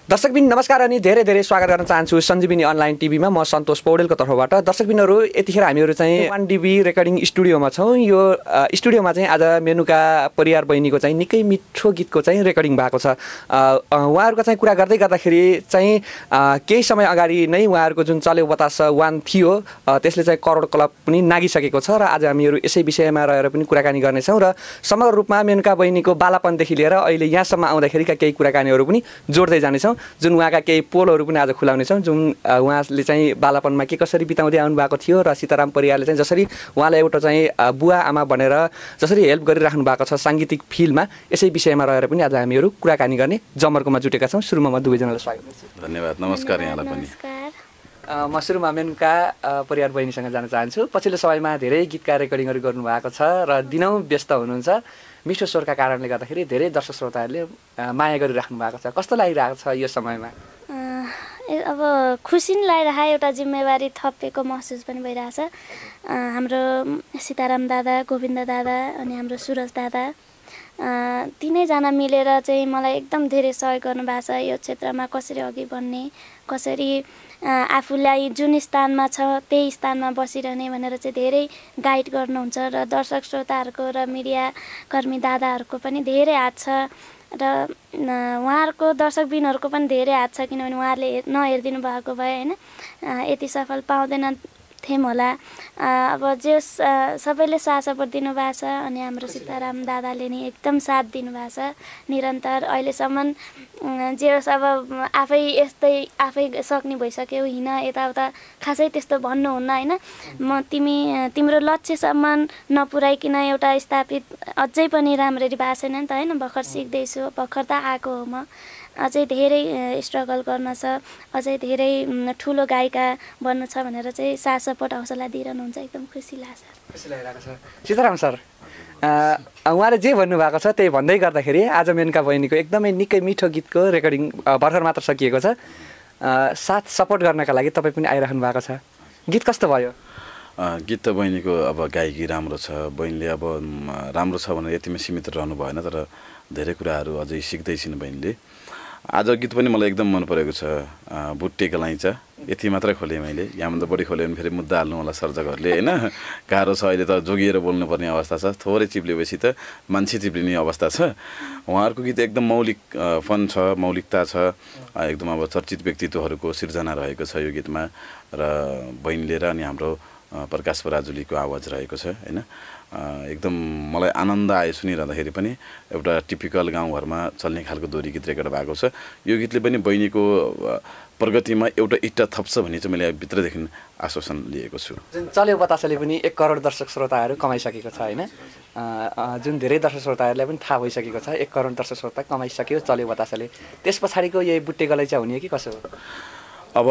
दर्शकबिन नमस्कार अनि धेरै धेरै स्वागत गर्न चाहन्छु सञ्जीविनी अनलाइन टिभीमा। म सन्तोष पौडेलको तर्फबाट। दर्शकबिनहरू यतिखेर हामीहरू चाहिँ 1DB रेकर्डिङ स्टुडियोमा छौँ। यो स्टुडियोमा चाहिँ आज मेनुका परियार बहिनीको चाहिँ निकै मिठो गीतको चाहिँ रेकर्डिङ भएको छ। उहाँहरूको चाहिँ कुरा गर्दै गर्दाखेरि चाहिँ केही समय अगाडि नै उहाँहरूको जुन चल्यो बतासा 1 थियो त्यसले चाहिँ करोड क्लब पनि नागिसकेको छ र आज हामीहरू यसै विषयमा रहेर पनि कुराकानी गर्नेछौँ र समग्र रूपमा मेनुका बहिनीको बालापनदेखि लिएर अहिले यहाँसम्म आउँदाखेरिका केही कुराकानीहरू पनि जोड्दै जानेछौँ, जुन उहाँका केही पोलहरू पनि आज खुलाउनेछौँ, जुन उहाँले चाहिँ बालापनमा के कसरी बिताउँदै आउनुभएको थियो र सीताराम परियारले चाहिँ जसरी उहाँलाई एउटा चाहिँ बुवा आमा भनेर जसरी हेल्प गरिराख्नु भएको छ साङ्गीतिक फिल्डमा, यसै विषयमा रहेर पनि आज हामीहरू कुराकानी गर्ने जमर्कोमा जुटेका छौँ। सुरुमा म दुवैजनालाई स्वागत गर्छु। धन्यवाद। नमस्कार यहाँलाई पनि। म सुरुमा मेनुका परियार बहिनीसँग जान चाहन्छु। पछिल्लो समयमा धेरै गीतका रेकर्डिङहरू गर्नुभएको छ र दिनौँ व्यस्त हुनुहुन्छ। मिठो स्वरका कारणले गर्दाखेरि धेरै दर्शक श्रोताहरूले माया गरिराख्नु भएको छ। कस्तो लागिरहेको छ यो समयमा? अब खुसी नै लागिरहेको, एउटा जिम्मेवारी थपेको महसुस पनि भइरहेछ। हाम्रो सीताराम दादा, गोविन्द दादा अनि हाम्रो सुरज दादा तीनैजना मिलेर चाहिँ मलाई एकदम धेरै सहयोग गर्नुभएको छ। यो क्षेत्रमा कसरी अघि बढ्ने, कसरी आफूलाई जुन स्थानमा छ त्यही स्थानमा बसिरहने भनेर चाहिँ धेरै गाइड गर्नुहुन्छ र दर्शक श्रोताहरूको र मिडियाकर्मी दादाहरूको पनि धेरै हात छ र उहाँहरूको दर्शकबिनहरूको पनि धेरै हात छ, किनभने उहाँहरूले नहेरिदिनु भएको भए होइन यति सफल पाउँदैन थियौँ होला। अब जे सबैले साथ सपोर्ट दिनुभएको छ अनि हाम्रो सीताराम दादाले नि एकदम साथ दिनुभएको छ निरन्तर अहिलेसम्म। जे होस् अब आफै सक्ने भइसक्यो, हिँड यताउता खासै त्यस्तो भन्नुहुन्न होइन। म तिम्रो लक्ष्यसम्म नपुर्याइकन एउटा स्थापित अझै पनि राम्ररी भएको छैन नि त होइन। भर्खर सिक्दैछु, भर्खर त आएको हो। म अझै धेरै स्ट्रगल गर्न छ, अझै धेरै ठुलो गायिका बन्नु छ भनेर चाहिँ साथ सपोर्ट हौसला दिइरहनुहुन्छ। एकदम खुसी लागिरहेको छ। सीताराम सर, उहाँले जे भन्नुभएको छ त्यही भन्दै गर्दाखेरि आज मेनुका बहिनीको एकदमै निकै मिठो गीतको रेकर्डिङ भर्खर मात्र सकिएको छ। साथ सपोर्ट गर्नका लागि तपाईँ पनि आइराख्नु भएको छ। गीत कस्तो भयो? गीत त बहिनीको अब गायकी राम्रो छ। बहिनीले अब राम्रो छ भनेर यतिमै सीमित रहनु भएन, तर धेरै कुराहरू अझै सिक्दैछिन् बहिनीले। आज गीत पनि मलाई एकदम मन परेको छ। बुट्टे गलाइन्छ यति मात्रै खोलेँ मैले, यहाँभन्दा बढी खोलेँ भने फेरि मुद्दा हाल्नु होला सर्जकहरूले होइन। गाह्रो छ, अहिले त जोगिएर बोल्नुपर्ने अवस्था छ। थोरै चिप्लेपछि त मान्छे चिप्लिने अवस्था छ। उहाँहरूको गीत एकदम मौलिक फन छ, मौलिकता छ, एकदम अब चर्चित व्यक्तित्वहरूको सिर्जना रहेको छ यो गीतमा र बहिनीले र अनि हाम्रो प्रकाश पराजुलीको आवाज रहेको छ होइन। एकदम मलाई आनन्द आयो सुनिरहँदाखेरि पनि। एउटा टिपिकल गाउँघरमा चल्ने खालको दोहोरी गीत रेकर्ड भएको छ। यो गीतले पनि बहिनीको प्रगतिमा एउटा इट्टा थप्छ भन्ने चाहिँ मैले भित्रदेखि आश्वासन लिएको छु। जुन चल्यो बतासाले पनि 1 करोड दर्शक श्रोताहरू कमाइसकेको छ होइन। जुन धेरै दर्शक श्रोताहरूलाई पनि थाहा भइसकेको छ 1 करोड दर्शक श्रोता कमाइसक्यो चल्यो बतासाले। त्यस पछाडिको यही बुट्टे गलैँचा हुने कि कसो हो? अब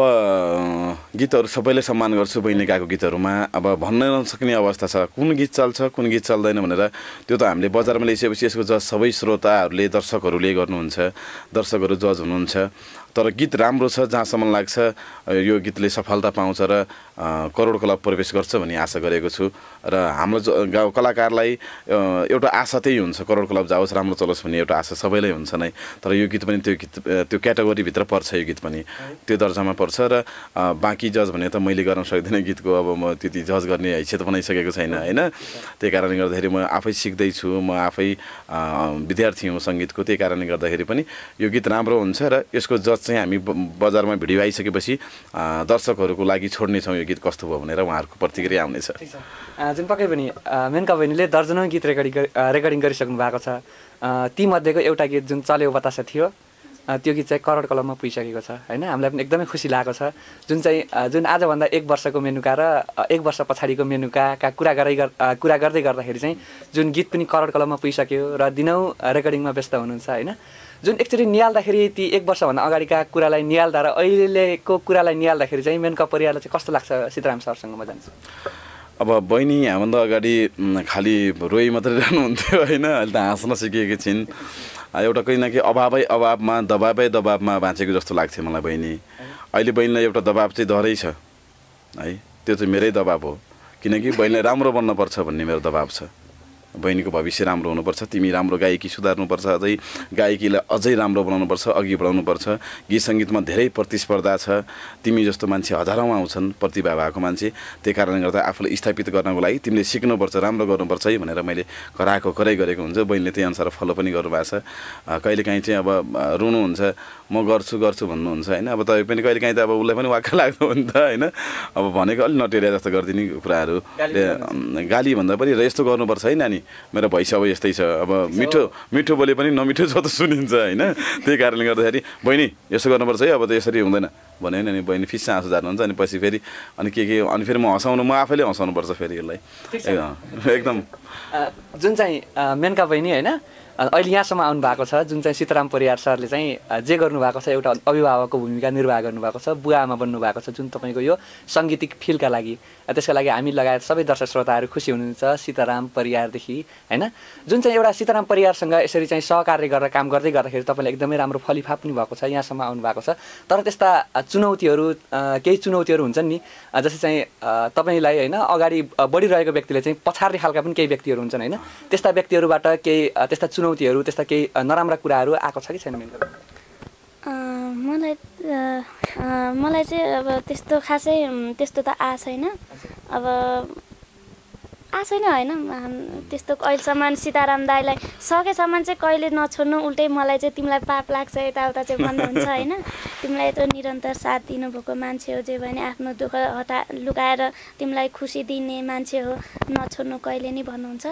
गीतहरू सबैले सम्मान गर्छु बहिनीले गाएको गीतहरूमा। अब भन्न नसक्ने अवस्था छ कुन गीत चल्छ कुन गीत चल्दैन भनेर। त्यो त हामीले बजारमा ल्याइसकेपछि यसको जज सबै श्रोताहरूले दर्शकहरूले गर्नुहुन्छ, दर्शकहरू जज हुनुहुन्छ। तर गीत राम्रो छ, जहाँसम्म लाग्छ यो गीतले सफलता पाउँछ र करोड क्लब प्रवेश गर्छ भन्ने आशा गरेको छु। र हाम्रो गाउँ कलाकारलाई एउटा आशा त्यही हुन्छ, करोड क्लब जाओस्, राम्रो चलोस् भन्ने एउटा आशा सबैलाई हुन्छ नै। तर यो गीत पनि त्यो क्याटेगोरीभित्र पर्छ, यो गीत पनि त्यो दर्जामा पर्छ। र बाँकी जज भने त मैले गर्न सक्दिनँ, गीतको अब म त्यति जज गर्ने हैसियत बनाइसकेको छैन होइन। त्यही कारणले गर्दाखेरि म आफै सिक्दैछु, म आफै विद्यार्थी हुँ सङ्गीतको। त्यही कारणले गर्दाखेरि पनि यो गीत राम्रो हुन्छ र यसको जज चाहिँ हामी बजारमा भिडियो आइसकेपछि दर्शकहरूको लागि छोड्नेछौँ यो गीत कस्तो भयो भनेर उहाँहरूको प्रतिक्रिया आउनेछ। जुन पक्कै पनि मेनुका बहिनीले दर्जनौँ गीत रेकर्डिङ गरिसक्नु भएको छ। तीमध्येको एउटा गीत जुन चल्यो बतासा थियो त्यो गीत चाहिँ करोड क्लबमा पुगिसकेको छ होइन। हामीलाई पनि एकदमै खुसी लागेको छ। जुन आजभन्दा 1 वर्षको मेनुका र 1 वर्ष पछाडिको मेनुकाका कुरा गर्दै गर्दाखेरि चाहिँ जुन गीत पनि करोड क्लबमा पुगिसक्यो र दिनौँ रेकर्डिङमा व्यस्त हुनुहुन्छ होइन। जुन एकचोटि निहाल्दाखेरि ती 1 वर्षभन्दा अगाडिका कुरालाई निहाल्दा र अहिलेको कुरालाई निहाल्दाखेरि चाहिँ मेनुका परियारलाई चाहिँ कस्तो लाग्छ? सीताराम सरसँग म जान्छु। अब बहिनी हामीभन्दा अगाडि खालि रोइ मात्रै रहनुहुन्थ्यो होइन, अहिले त हाँस्न सिकेकी छिन्। एउटा कहीँ न कहीँ अभावमा दबावमा बाँचेको जस्तो लाग्थ्यो मलाई बहिनी। अहिले बहिनीलाई एउटा दबाब चाहिँ डरै छ है, त्यो चाहिँ मेरै दबाब हो, किनकि बहिनीलाई राम्रो बन्नुपर्छ भन्ने मेरो दबाब छ। बहिनीको भविष्य राम्रो हुनुपर्छ, तिमी राम्रो गायकी सुधार्नुपर्छ, अझै गायकीलाई अझै राम्रो बनाउनुपर्छ, अघि बढाउनुपर्छ, गीत सङ्गीतमा धेरै प्रतिस्पर्धा छ, तिमी जस्तो मान्छे हजारौँ आउँछन् प्रतिभा भएको मान्छे, त्यही कारणले गर्दा आफूलाई स्थापित गर्नको लागि तिमीले सिक्नुपर्छ, राम्रो गर्नुपर्छ है भनेर मैले कराई गरेको हुन्छ। बहिनीले त्यही अनुसार फलो पनि गर्नुभएको छ। कहिलेकाहीँ चाहिँ अब रुनुहुन्छ, म गर्छु भन्नुहुन्छ होइन। अब तपाईँ पनि कहिलेकाहीँ त अब उसलाई पनि वाक्क लाग्दो हो नि त होइन। अब भनेको अलिक नटेरिया जस्तो गरिदिने कुराहरू, गाली भन्दा पनि र यस्तो गर्नुपर्छ है नानी, मेरो भैँस अब यस्तै छ, अब मिठो बोले पनि नमिठो जस्तो सुनिन्छ होइन। त्यही कारणले गर्दाखेरि बहिनी यस्तो गर्नुपर्छ है, अब त यसरी हुँदैन भन्यो भने बहिनी फिस्सा आँसु झार्नुहुन्छ। अनि पछि फेरि अनि फेरि म आफैले हँसाउनुपर्छ फेरि यसलाई एकदम। जुन चाहिँ मेनका बहिनी होइन अहिले यहाँसम्म आउनु भएको छ, जुन चाहिँ सीताराम परियार सरले चाहिँ जे गर्नुभएको छ, एउटा अभिभावकको भूमिका निर्वाह गर्नुभएको छ, बुवा आमा बन्नुभएको छ जुन तपाईँको यो साङ्गीतिक फिल्डका लागि। त्यसका लागि हामी लगायत सबै दर्शक श्रोताहरू खुसी हुनुहुन्छ सीताराम परियारदेखि होइन। जुन चाहिँ एउटा सीताराम परियारसँग यसरी चाहिँ सहकार्य गरेर काम गर्दै गर्दाखेरि तपाईँलाई एकदमै राम्रो फलिफाप पनि भएको छ, यहाँसम्म आउनु भएको छ। तर त्यस्ता केही चुनौतीहरू हुन्छन् नि, जस्तै चाहिँ तपाईँलाई होइन अगाडि बढिरहेको व्यक्तिले चाहिँ पछार्ने खालका पनि केही व्यक्तिहरू हुन्छन् होइन। त्यस्ता व्यक्तिहरूबाट केही त्यस्ता चुनौतीहरू, त्यस्ता केही नराम्रा कुराहरू आएको छ कि छैन? मलाई चाहिँ अब त्यस्तो खासै त्यस्तो त आएको छैन। अब आएको छैन होइन त्यस्तो अहिलेसम्म। सीताराम दाईलाई सकेसम्म चाहिँ कहिले नछोड्नु, उल्टै मलाई चाहिँ तिमीलाई पाप लाग्छ यताउता चाहिँ भन्नुहुन्छ होइन। तिमीलाई यत्रो निरन्तर साथ दिनुभएको मान्छे हो, जे भने आफ्नो दुःख लुकाएर तिमीलाई खुसी दिने मान्छे हो, नछोड्नु कहिले नि भन्नुहुन्छ।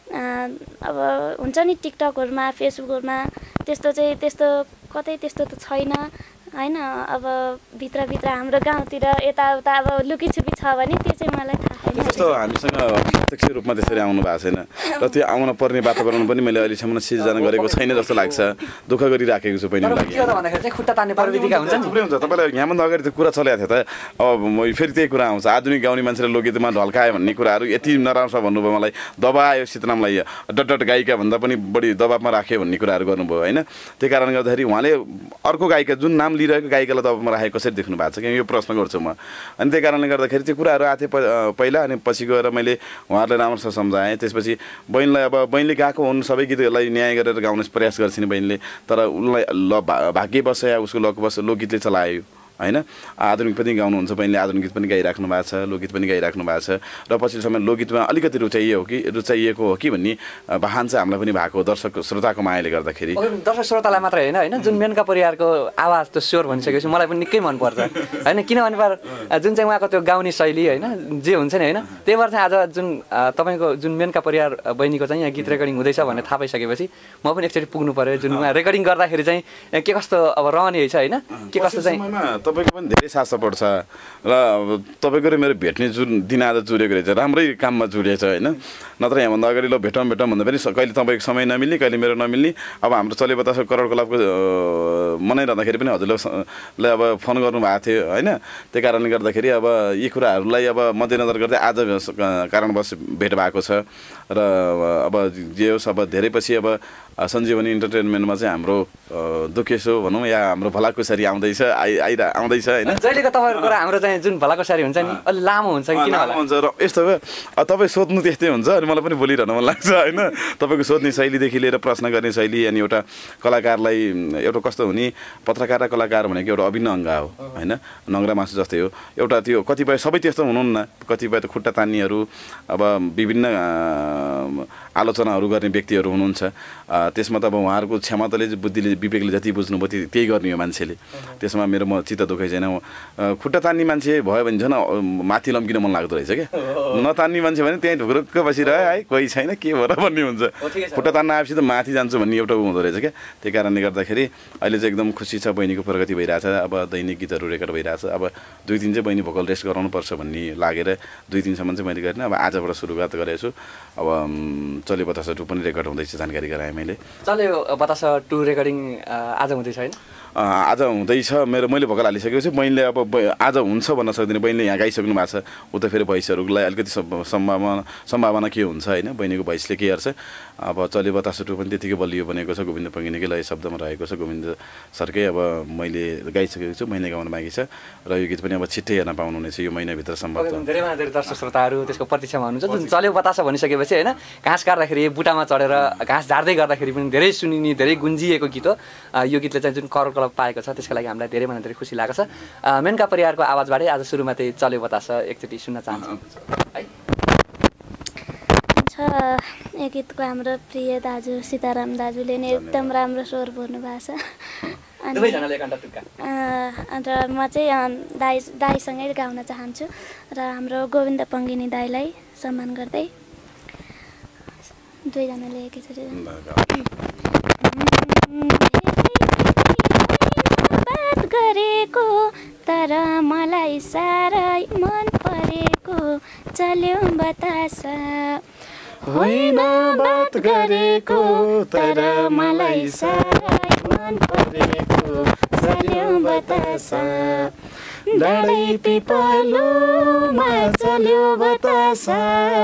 अब हुन्छ नि टिकटकहरूमा फेसबुकहरूमा त्यस्तो कतै त्यस्तो त छैन होइन। अब भित्रभित्र हाम्रो गाउँतिर यताउता अब लुकीछुपी छ भने त्यो चाहिँ मलाई थाहा छैन। त्यस्तो हामीसँग प्रत्यक्ष रूपमा त्यसरी आउनु भएको छैन र त्यो आउन पर्ने वातावरण पनि मैले अहिलेसम्म सिर्जना गरेको छैन जस्तो लाग्छ। दुःख गरिराखेको छु बहिनीको लागि। खुट्टा तान्ने प्रविधिका हुन्छ नि, थुप्रै हुन्छ। तपाईँलाई यहाँभन्दा अगाडि त्यो कुरा चलेको थियो त। अब फेरि त्यही कुरा आउँछ, आधुनिक गाउने मान्छेले लोकगीतमा ढल्कायो भन्ने कुराहरू यति नराम्रो छ भन्नुभयो मलाई, दबायो सीतारामलाई, डट गायिका भन्दा पनि बढी दबाबमा राख्यो भन्ने कुराहरू गर्नुभयो होइन। त्यही कारणले गर्दाखेरि उहाँले अर्को गायिका जुन नाम लिइरहेको गायिकालाई दबाबमा राखेको कसरी देख्नु भएको छ कि यो प्रश्न गर्छु म। अनि त्यही कारणले गर्दाखेरि त्यो कुराहरू आएको थियो पहिला, अनि पछि गएर मैले उहाँहरूलाई राम्रोसँग सम्झाएँ। त्यसपछि बहिनीलाई अब बहिनीले गाएको हुन् सबै गीतहरूलाई न्याय गरेर गाउने प्रयास गर्छिन् बहिनीले, तर उनलाई भाग्यवश या उसको लोकगीतले चलायो होइन। आधुनिक पनि गाउनुहुन्छ बहिनीले, आधुनिक गीत पनि गाइराख्नु भएको छ, लोकगीत पनि गाइराख्नु भएको छ र पछिल्लो समय लोकगीतमा अलिकति रुचाइएको हो कि भन्ने भान चाहिँ हामीलाई पनि भएको दर्शक श्रोताको मायाले गर्दाखेरि। दर्शक श्रोतालाई मात्रै होइन होइन, जुन मेनका परियारको आवाज त्यो स्वर भनिसकेपछि मलाई पनि निकै मनपर्छ होइन। किनभने जुन चाहिँ उहाँको त्यो गाउने शैली होइन जे हुन्छ नि होइन, त्यही भएर चाहिँ आज जुन तपाईँको जुन मेनका परियार बहिनीको चाहिँ यहाँ गीत रेकर्डिङ हुँदैछ भन्ने थाहा पाइसकेपछि म पनि एकचोटि पुग्नु पऱ्यो। जुन उहाँ रेकर्डिङ गर्दाखेरि चाहिँ के कस्तो अब रहने छ होइन, के कस्तो चाहिँ तपाईँको पनि धेरै साथ सपोर्ट छ र तपाईँको र मेरो भेट्ने जुन दिन आज जुरेको रहेछ, राम्रै काममा जुरेछ होइन। नत्र यहाँभन्दा अगाडि भेटौँ भन्दा पनि कहिले तपाईँको समय नमिल्ने, कहिले मेरो नमिल्ने। अब हाम्रो चल्यो बतासा करोड क्लबको मनाइरहँदाखेरि पनि हजुरलाई अब फोन गर्नुभएको थियो होइन। त्यही कारणले गर्दाखेरि अब यी कुराहरूलाई अब मध्यनजर गर्दै आज कारणवश भेट भएको छ र अब जे होस् अब धेरै पछि अब सञ्जीवनी इन्टरटेनमेन्टमा चाहिँ हाम्रो दुखेसो भनौँ या हाम्रो भलाकुसारी आउँदैछ होइन। जहिलेको तपाईँको कुरा हाम्रो चाहिँ जुन भलाकुसारी हुन्छ नि अलि लामो हुन्छ कि किन होला हुन्छ र यस्तो भयो तपाईँ सोध्नु त्यस्तै हुन्छ अनि मलाई पनि बोलिरहनु मन लाग्छ होइन। तपाईँको सोध्ने शैलीदेखि लिएर प्रश्न गर्ने शैली अनि एउटा कलाकारलाई एउटा कस्तो हुने, पत्रकार र कलाकार भनेको एउटा अभिन्न अङ्ग हो होइन, नङ्ग्रा मासु जस्तै हो। एउटा त्यो कतिपय सबै त्यस्तो हुनुहुन्न, कतिपय त खुट्टा तान्नेहरू अब विभिन्न आलोचनाहरू गर्ने व्यक्तिहरू हुनुहुन्छ। त्यसमा त अब उहाँहरूको क्षमताले बुद्धिले विवेकले जति बुझ्नुभयो त्यही गर्ने हो मान्छेले। त्यसमा मेरो म चित्त दुःखै छैन। खुट्टा तान्ने मान्छे भयो भने झन् माथि लम्किन मन लाग्दो रहेछ क्या, नतान्ने मान्छे भने त्यहीँ ढुक्रुक्क बसिरह्यो है, कोही छैन के भएर भन्ने हुन्छ। खुट्टा तान्न आएपछि त माथि जान्छु भन्ने एउटा हुँदो रहेछ क्या। त्यही कारणले गर्दाखेरि अहिले चाहिँ एकदम खुसी छ, बहिनीको प्रगति भइरहेछ। अब दैनिक गीतहरू रेकर्ड भइरहेछ। अब 2 दिन चाहिँ बहिनी भोकल रेस्ट गराउनुपर्छ भन्ने लागेर 2 दिनसम्म चाहिँ मैले गरेन। अब आजबाट सुरुवात गरेको छु। अब चल्यो बतासा 2 पनि रेकर्ड हुँदैछ, जानकारी गराएँ मैले। चल्यो बतासा 2 रेकर्डिङ आज हुँदैछ होइन? आज हुँदैछ मैले भोकल हालिसकेपछि बहिनीले अब आज हुन्छ भन्न सक्दिनँ, बहिनीले यहाँ गाइसक्नु भएको छ, उता फेरि भैँसहरूलाई अलिकति सम्भावना के हुन्छ होइन, बहिनीको भैँसले के गर्छ। अब चल्यो बतासा 2 पनि त्यतिकै बलियो बनेको छ, गोविन्द पङ्गिनीकै लय शब्दमा रहेको छ, गोविन्द सरकै अब मैले गाइसकेको छु, महिना गाउन बाँकी छ र यो गीत पनि अब छिट्टै हेर्न पाउनुहुनेछ यो महिनाभित्र सम्भव। धेरै दर्शक श्रोताहरू त्यसको प्रतीक्षामा हुनुहुन्छ। जुन चल्यो बतासा भनिसकेपछि होइन, घाँस काट्दाखेरि बुटामा चढेर घाँस झार्दै गर्दाखेरि पनि धेरै सुनिने, धेरै गुन्जिएको गीत हो यो गीतले चाहिँ। जुन करोड क्लब पाएको छ त्यसको लागि हामीलाई धेरैभन्दा धेरै खुसी लागेको छ। मेनुका परियारको आवाजबाटै आज सुरुमा त्यही चल्यो बतासा एकचोटि सुन्न चाहन्छु है। यो गीतको हाम्रो प्रिय दाजु सीताराम दाजुले नै एकदम राम्रो स्वर भर्नु भएको छ। अन्त म चाहिँ दाईसँगै गाउन चाहन्छु र हाम्रो गोविन्द पङ्गिनी दाईलाई सम्मान गर्दै दुवैजनाले एकैचोटि बात गरेको तर मलाई साह्रै मन परेको चल्यो बतासा, होइन बात गरेको तर मलाई साह्रै मन परेको चल्यो बतासा, डाँडै पिपलुमा चल्यो बतासा,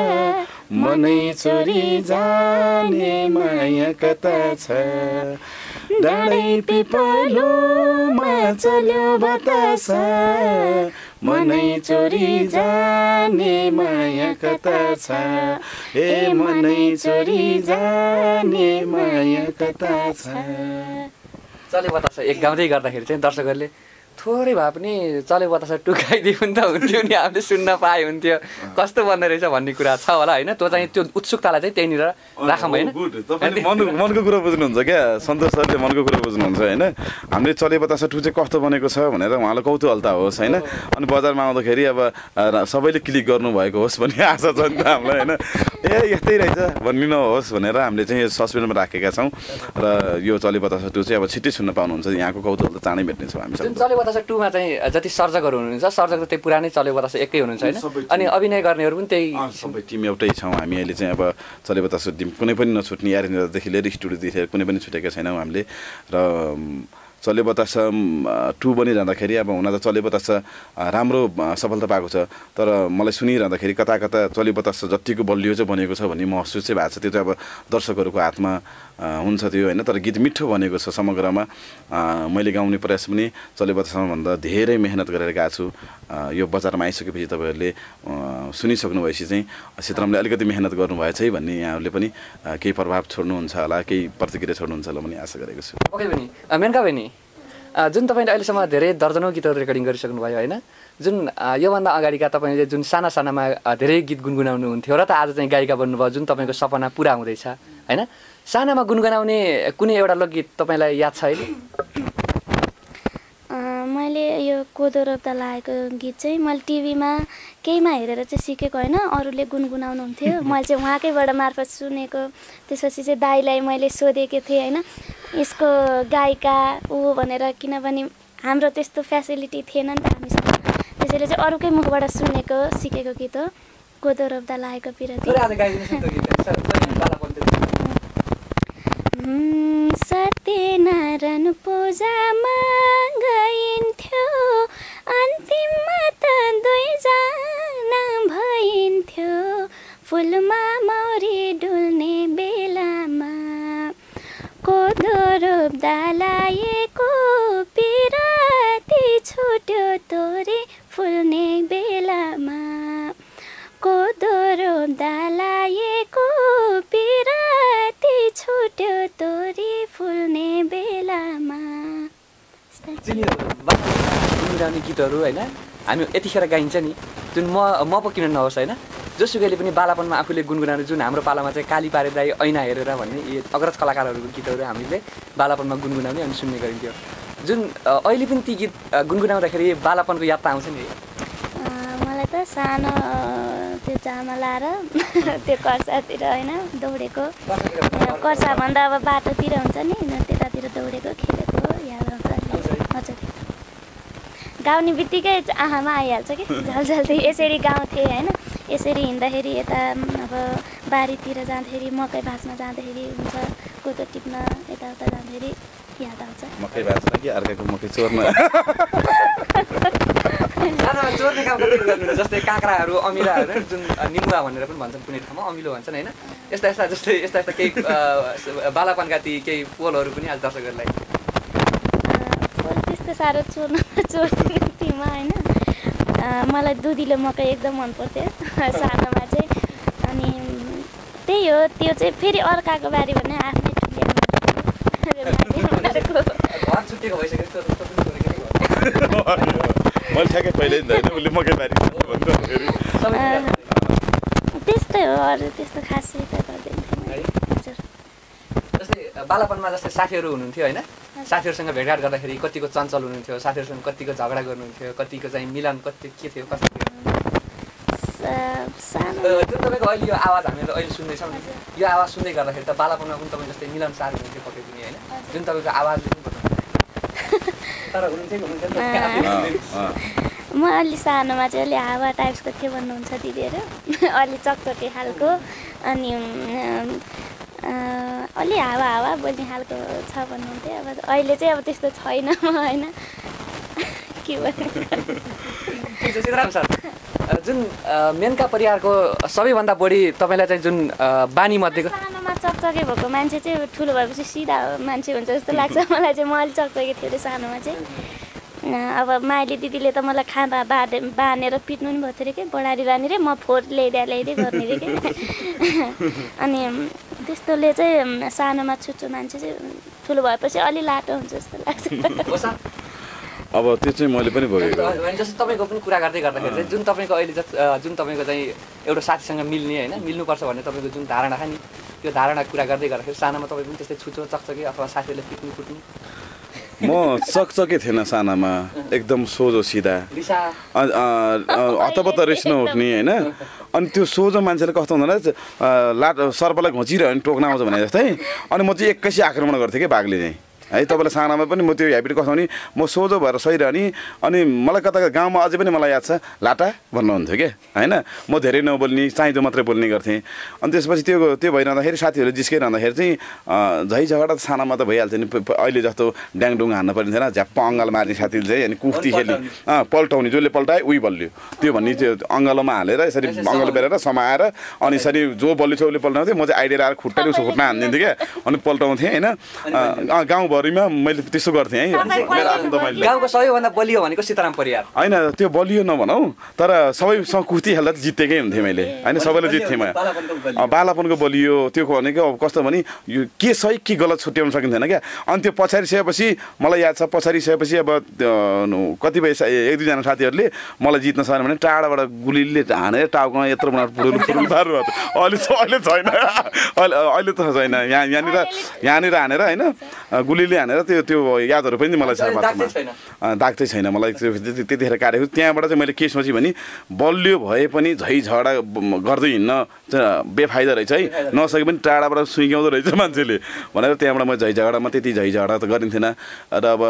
मनै चोरी जाने माया कता छ, डाँडै पिपलुमा चल्यो बतासा, मनै चोरी जाने माया कता छ, ए मनै चोरी जाने माया कता छ। चल्यो बतासा एक गाउँदै गर्दाखेरि चाहिँ दर्शकहरूले थोरै भए पनि चल्यो बतासा 2 गाइदियो भने त हुन्थ्यो नि, हामीले सुन्न पाए हुन्थ्यो, कस्तो बन्दै रहेछ भन्ने कुरा छ होला होइन। त्यो चाहिँ त्यो उत्सुकतालाई चाहिँ त्यहीँनिर राखौँ होइन। मनको कुरा बुझ्नुहुन्छ क्या सन्तोष सरले, मनको कुरा बुझ्नुहुन्छ होइन। हामीले चल्यो बतासा 2 चाहिँ कस्तो बनेको छ भनेर उहाँलाई कौतूहलता होस् होइन। अनि बजारमा आउँदाखेरि अब सबैले क्लिक गर्नुभएको होस् भन्ने आशा छ नि त हामीलाई होइन। यस्तै रहेछ भन्ने नहोस् भनेर हामीले चाहिँ सस्पेन्समा राखेका छौँ र यो चल्यो बतासा 2 चाहिँ अब छिट्टै सुन्न पाउनुहुन्छ। यहाँको कौतूहल त चाँडै भेट्नेछौँ हामी। चल्यो बतासा 2 मा चाहिँ जति सर्जकहरू हुनुहुन्छ, सर्जक त्यही पुरानै चल्यो बतासा एकै हुनुहुन्छ होइन। अनि अभिनय गर्नेहरू पनि त्यही सबै टिम एउटै छौँ हामी अहिले चाहिँ। अब चल्यो बतासा टिम कुनै पनि नछुट्ने, यारदेखि लिएर स्टुडियोदेखि कुनै पनि छुटेका छैनौँ हामीले। र चल्यो बतासा 2 बनिरहँदाखेरि अब हुन त चल्यो बतासा राम्रो सफलता पाएको छ, तर मलाई सुनिरहँदाखेरि कता कता चल्यो बतासा जतिको बलियो चाहिँ बनेको छ भन्ने महसुस चाहिँ भएको छ। त्यो चाहिँ अब दर्शकहरूको हातमा हुन्छ त्यो होइन। तर गीत मिठो बनेको छ समग्रमा। मैले गाउने प्रयास पनि चल्यो बतासामा भन्दा धेरै मेहनत गरेर गएको छु। यो बजारमा आइसकेपछि तपाईँहरूले सुनिसक्नु भएपछि चाहिँ सीतारामले अलिकति मेहनत गर्नुभएछ है भन्ने यहाँहरूले पनि केही प्रभाव छोड्नुहुन्छ होला, केही प्रतिक्रिया छोड्नुहुन्छ होला भन्ने आशा गरेको छु। ओके बहिनी, मेनुका बहिनी, जुन तपाईँले अहिलेसम्म धेरै दर्जनौँ गीतहरू रेकर्डिङ गरिसक्नुभयो होइन। जुन योभन्दा अगाडिका तपाईँले जुन सानामा धेरै गीत गुनगुनाउनु हुन्थ्यो र त आज चाहिँ गायिका बन्नुभयो, जुन तपाईँको सपना पुरा हुँदैछ होइन। सानामा गुनगुनाउने कुनै एउटा लोकगीत तपाईँलाई याद छ अहिले? मैले यो कोदो रोप्दा लागेको गीत चाहिँ मैले टिभीमा केहीमा हेरेर चाहिँ सिकेको होइन, अरूले गुनगुनाउनु हुन्थ्यो, मैले चाहिँ उहाँकैबाट मार्फत सुनेको। त्यसपछि चाहिँ दाईलाई मैले सोधेको थिएँ होइन यसको गायिका ऊ भनेर, किनभने हाम्रो त्यस्तो फ्यासिलिटी थिएन नि त हामीसँग। त्यसैले चाहिँ अरूकै मुखबाट सुनेको सिकेको गीत हो कोदो रोप्दा लागेको पिरती। सत्यनारायण पूजामा गइन्थ्यो, अन्तिममा त 2 जना भइन्थ्यो, फुलमा मौरी डुल्ने बेलामा, कोदो रोप्दा लागेको पिरती छुट्यो तोरी फुल्ने बेलामा, कोदो रोप्दा लागेको पिरती छुट्यो तोरी फुल्ने बेलामा। गुनगुनाउने गीतहरू होइन हामी यतिखेर गाइन्छ नि, जुन म पो किन नहोस् होइन, जोसुकैले पनि बालापनमा आफूले गुनगुनाउने, जुन हाम्रो पालामा चाहिँ काली पारे दाई ऐना हेरेर भन्ने यी अग्रज कलाकारहरूको गीतहरू हामीले बालापनमा गुनगुनाउने अनि सुन्ने गरिन्थ्यो। जुन अहिले पनि ती गीत गुनगुनाउँदाखेरि बालापनको याद त आउँछ नि? मलाई त सानो त्यो जामा लाएर त्यो कर्सातिर होइन दौडेको, कर्साभन्दा अब बाटोतिर हुन्छ नि त्यतातिर दौडेको खेलेको याद आउँछ। हजुर, गाउने बित्तिकै आँखामा आइहाल्छ कि झलझल्दै यसरी गाउँथेँ होइन। यसरी हिँड्दाखेरि यता अब बारीतिर जाँदाखेरि, मकै भाँच्न जाँदाखेरि हुन्छ, कोदो टिप्न यताउता जाँदाखेरि याद आउँछ। मकै बाँच्न कि अर्काको मकै चोर्न? सानोमा चोर्ने काम कति गर्नुहुन्छ? जस्तै काँक्राहरू अमिलाहरू जुन निमुवा भनेर पनि भन्छन् कुनै ठाउँमा अमिलो भन्छन् होइन, यस्ता यस्ता केही बालापनका ती केही पोलहरू पनि आज दर्शकहरूलाई पोल त्यस्तो साह्रो चोर्ने थिइनँ होइन। मलाई दुधीलो मकै एकदम मन पर्थ्यो सानोमा चाहिँ। अनि त्यही हो, त्यो चाहिँ फेरि अर्काको बारी भने आफ्नै घर छुट्टिएको भइसक्यो मैले ठ्याक्कै पहिल्यै होइन उसले मकै बारी त्यस्तै हो, अरू त्यस्तो खासै त गर्दैन थिएँ। हजुर जस्तै बालापनमा जस्तै साथीहरू हुनुहुन्थ्यो होइन, साथीहरूसँग भेटघाट गर्दाखेरि कतिको चञ्चल हुनुहुन्थ्यो, साथीहरूसँग कतिको झगडा गर्नुहुन्थ्यो, कतिको चाहिँ मिलन कति के थियो कस्तो थियो? जुन तपाईँको अहिले यो आवाज हामीले अहिले सुन्दैछौँ यो आवाज सुन्दै गर्दाखेरि त बालापनमा पनि तपाईँ जस्तै मिलनसार हुनुहुन्थ्यो पक्कै पनि होइन, जुन तपाईँको आवाजले पनि तर म अलि सानोमा चाहिँ अलि हावा टाइप्सको थियो भन्नुहुन्छ दिदीहरू, अलि चकचके खालको अनि अलि हावा बोल्ने खालको छ भन्नुहुन्थ्यो। अब अहिले चाहिँ अब त्यस्तो छैन म होइन, के भन्नु। सीताराम सर, जुन मेनुका परियारको सबैभन्दा बढी तपाईँलाई चाहिँ जुन बानी मध्येको सानोमा चकचके भएको मान्छे चाहिँ ठुलो भएपछि सिधा मान्छे हुन्छ जस्तो लाग्छ मलाई चाहिँ। म अलिक चकचके थियो अरे सानोमा चाहिँ। अब माइली दिदीले त मलाई खाँदा बाँधेर पिट्नु नि भएको थियो अरे के, बढारी लाने रे, म फोहोर ल्याइदिए गर्ने रे के। अनि त्यस्तोले चाहिँ सानोमा छुच्चो मान्छे चाहिँ ठुलो भएपछि अलि लाटो हुन्छ जस्तो लाग्छ। अब त्यो चाहिँ मैले पनि भोगेको। जस्तो तपाईँको पनि कुरा गर्दाखेरि चाहिँ जुन तपाईँको अहिले जुन तपाईँको चाहिँ एउटा साथीसँग मिल्ने होइन, मिल्नुपर्छ भन्ने तपाईँको जुन धारणा छ नि, त्यो धारणा कुरा गर्दाखेरि सानोमा तपाईँ पनि त्यस्तै छुच्चो चकचके अथवा साथीहरूले पिट्नु कुट्नु? म चकचके थिएन सानामा, एकदम सोझो सिधा, हतपत्त रिस नउठ्ने होइन। अनि त्यो सोझो मान्छेले कस्तो हुँदैन सर्पलाई घोचिरह्यो भने टोक्न आउँछ भने जस्तै, अनि म चाहिँ एक्कासी आक्रमण गर्थेँ कि बाघले चाहिँ है। तपाईँलाई सानामा पनि म त्यो ह्याबिट कस्तो भने म सोझो भएर सहिरहने, अनि मलाई कता गाउँमा अझै पनि मलाई याद छ लाटा भन्नुहुन्थ्यो क्या होइन। म धेरै नबोल्ने, चाहिँदो मात्रै बोल्ने गर्थेँ। अनि त्यसपछि त्यो भइरहँदाखेरि साथीहरू जिस्किरहँदाखेरि चाहिँ झै झगडा त सानामा त भइहाल्छ नि। अहिले जस्तो ड्याङडुङ हान्न पर्ने थिएन, झ्याप्प अङ्गाल मार्ने साथीले चाहिँ अनि कुफ्ती खेल्ने, पल्टाउने, जसले पल्टाए उही बल्यो त्यो भन्ने, त्यो अङ्गालोमा हालेर यसरी अङ्गालो बेरेर समाएर अनि यसरी जो बल्यो छ उसले पल्टाउँथ्यो। म चाहिँ आइडिया आएर खुट्टाले उसको खुट्टा हानिदिन्थेँ क्या, अनि पल्टाउँथेँ होइन। गाउँभरिमा मैले त्यस्तो गर्थेँ है। गाउँको सबैभन्दा बलियो भनेको सीताराम परियार होइन, त्यो बलियो नभनौँ, तर सबैसँग कुस्ती खेल्दा त जितेकै हुन्थेँ मैले होइन, सबैले जित्थेँ म। बालापनको बलियो त्यो भनेको अब कस्तो भने यो के सही के गलत छुट्याउन सकिन्थेन क्या। अनि त्यो पछाडि सकेपछि मलाई याद छ, पछाडि सकेपछि अब कतिपय एक दुईजना साथीहरूले मलाई जित्न सकेन भने टाढाबाट गुलीले हानेर टाउकोमा यत्रो बनाएर पार्नु भएको थियो। अहिले छैन, अहिले त छैन। यहाँनिर हानेर होइन, गुलीले हानेर त्यो यादहरू पनि मलाई छ। दाग चाहिँ छैन मलाई त्यतिखेर काटेको। त्यहाँबाट चाहिँ मैले के सोचेँ भने बलियो भए पनि झै झगडा गर्दै हिँड्न बेफाइदा रहेछ है, नसके पनि टाढाबाट सुइगाउँदो रहेछ मान्छेले भनेर त्यहाँबाट म झै झगडामा त्यति झै झगडा त गरिन्थेन। र अब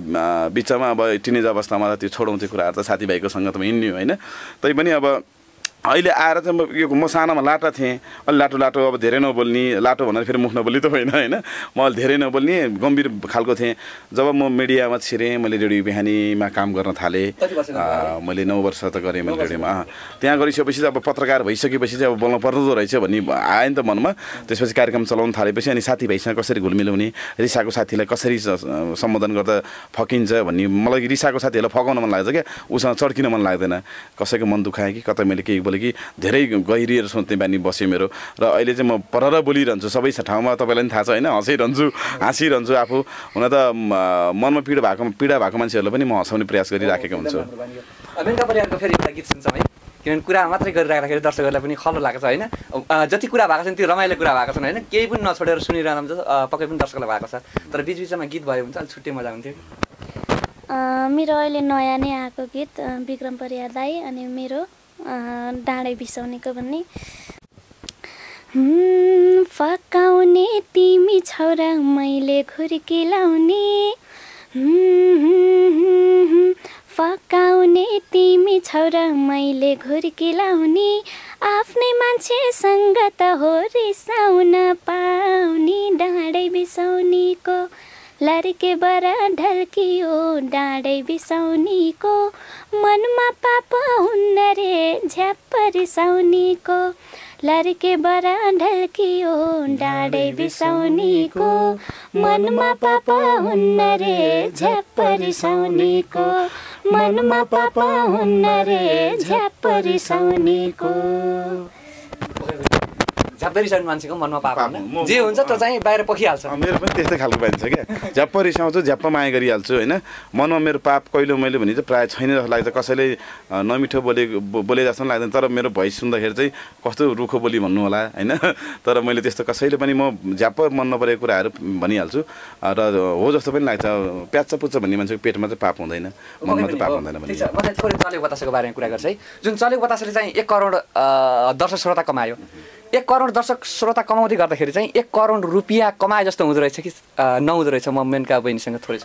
बिचमा अब टिनेज अवस्थामा त्यो छोडाउँथ्यो कुराहरू त साथीभाइकोसँग त हिँड्ने होइन। तैपनि अब अहिले आएर चाहिँ म सानामा लाटा थिएँ, अलि लाटो अब धेरै नबोल्ने, लाटो भनेर फेरि मुख नबोल्ने त होइन होइन, म अलि धेरै नबोल्ने गम्भीर खालको थिएँ। जब म मिडियामा छिरेँ, मैले रेडियो बिहानीमा काम गर्न थालेँ, मैले 9 वर्ष त गरेँ मैले रेडियोमा। त्यहाँ गरिसकेपछि अब पत्रकार भइसकेपछि चाहिँ अब बोल्न पर्दो रहेछ भन्ने आयो नि त मनमा। त्यसपछि कार्यक्रम चलाउन थालेपछि अनि साथीभाइसँग कसरी घुलमिलाउने, रिसाएको साथीलाई कसरी सम्बोधन गर्दा फकिन्छ भन्ने, मलाई रिसाएको साथीहरूलाई फकाउन मन लाग्छ क्या, उसँग चड्किन मन लाग्दैन। कसैको मन दुखाएँ कि कतै मैले केही कि धेरै गहिरिएर सोच्ने बानी बस्यो मेरो। र अहिले चाहिँ म परर बोलिरहन्छु सबै ठाउँमा, तपाईँलाई पनि थाहा छ होइन, हाँसिरहन्छु आफू। हुन त मनमा पीडा भएको मान्छेहरूलाई पनि म हँसाउने प्रयास गरिराखेको हुन्छु। मेनुका परियारको फेरि एउटा गीत सुन्छौँ है, किनभने कुरा मात्रै गरिराख्दाखेरि दर्शकहरूलाई पनि खल्लो लाग्छ होइन। जति कुरा भएको छ त्यो रमाइलो कुरा भएको छन् होइन, केही पनि नछोडेर सुनिरहनु पक्कै पनि दर्शकलाई भएको छ। तर बिचबिचमा गीत भयो भने चाहिँ अलिक छुट्टै मजा हुन्थ्यो। मेरो अहिले नयाँ नै आएको गीत विक्रम परियार दाई अनि मेरो डाँडै बिसाउनेको भन्ने। फकाउने तिमी छौरा मैले घुर्की लाउने, फकाउने तिमी छौरा मैले घुर्की लाउने, आफ्नै मान्छेसँग त हो रिसाउन पाउने, डाँडै बिसाउनेको लर्के बरा ढल्कियो डाँडै बिसाउनीको मनमा पाप हुन्न रे झ्याप्प रिसाउनीको लर्के बरा ढल्कियो डाँडै बिसाउनीको मनमा पाप हुन्न रे झ्याप्प रिसाउनीको मनमा पाप हुन्न रे झ्याप्प रिसाउनीको झ्याप्प रिसाउने मान्छेको मनमा पाप हुन्न जे हुन्छ त्यो चाहिँ बाहिर पखिहाल्छ मेरो पनि त्यस्तै खालको पाइन्छ क्या झ्याप्प रिसाउँछु झ्याप्प माया गरिहाल्छु होइन मनमा मेरो पाप कहिले मैले भने चाहिँ प्रायः छैन जस्तो लाग्छ कसैले नमिठो बोले जस्तो लाग्दैन तर मेरो भोइस सुन्दाखेरि चाहिँ कस्तो रुखो बोली भन्नु होला होइन तर मैले त्यस्तो कसैले पनि म झ्याप्प मन नपरेको कुराहरू भनिहाल्छु र हो जस्तो पनि लाग्छ प्याच्चा पुच्चा भन्ने मान्छेको पेटमा चाहिँ पाप हुँदैन मनमा चाहिँ पाप हुँदैन म चाहिँ थोरै चलेको बतासाको बारेमा कुरा गर्छु है जुन चलेको बतासाले चाहिँ 1 करोड दर्शक श्रोता कमायो 1 करोड दर्शक श्रोता कमाउँदै गर्दाखेरि चाहिँ 1 करोड रुपियाँ कमाए जस्तो हुँदो रहेछ कि नहुँदो रहेछ म मेनका बहिनीसँग थोरै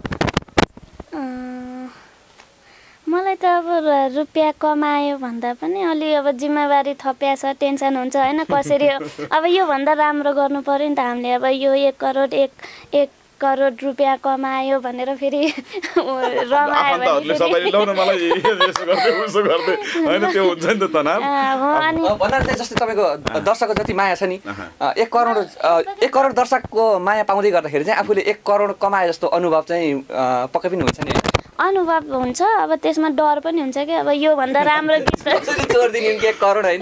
मलाई त अब रुपियाँ कमायो भन्दा पनि अलि अब जिम्मेवारी थपिया छ टेन्सन हुन्छ होइन कसरी अब योभन्दा राम्रो गर्नु पर्यो नि त हामीले अब यो 1 करोड रुपियाँ कमायो भनेर फेरि रमायो भने सबैले लाउन मलाई यसो गर्दै उसो गर्दै हैन त्यो हुन्छ नि त तनाव अनि भन्दा चाहिँ जस्तै तपाईको दर्शकको जति माया छ नि 1 करोड दर्शकको माया पाउँदै गर्दाखेरि चाहिँ आफूले 1 करोड कमाए जस्तो अनुभव चाहिँ पक्कै पनि हुन्छ नि अनुभव हुन्छ अब त्यसमा डर पनि हुन्छ कि अब यो भन्दा राम्रो गीत छोड्दिनु 1 करोड हैन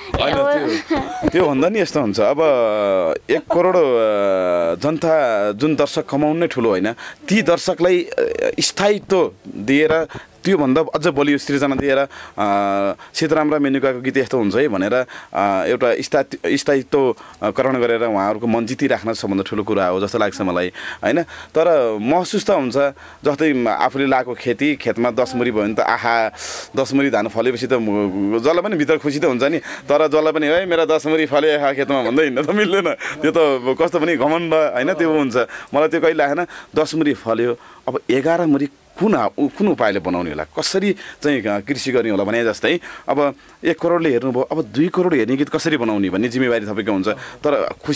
त्यो भन्दा नि यस्तो हुन्छ अब 1 करोड जनता जुन दर्शक कमाउनु नै ठुलो होइन ती दर्शकलाई स्थायित्व दिएर त्यो भन्दा अझ बलियो सृजना दिएर सीताराम र मेनुकाको गीत यस्तो हुन्छ है भनेर एउटा स्थायित्वकरण गरेर उहाँहरूको मन जितिराख्न सबभन्दा ठुलो कुरा हो जस्तो लाग्छ मलाई हैन तर महसुस त हुन्छ जस्तै आफूले लाएको खेतमा 10 मुरी भयो भने त आहा 10 मुरी धान फलेपछि त जसलाई पनि भित्र खुसी त हुन्छ नि तर जसलाई पनि है मेरा 10 मुरी फले खेतमा भन्दै हिँड्न त मिल्दैन त्यो त कस्तो पनि घमण्ड हैन त्यो हुन्छ मलाई त्यो कहिले लागेन 10 मुरी फल्यो अब 11 मुरी कुन उपायले बनाउने होला कसरी चाहिँ कृषि गर्ने होला भने जस्तै अब 1 करोडले हेर्नुभयो अब 2 करोड हेर्ने गीत कसरी बनाउने भन्ने जिम्मेवारी थपेको हुन्छ तर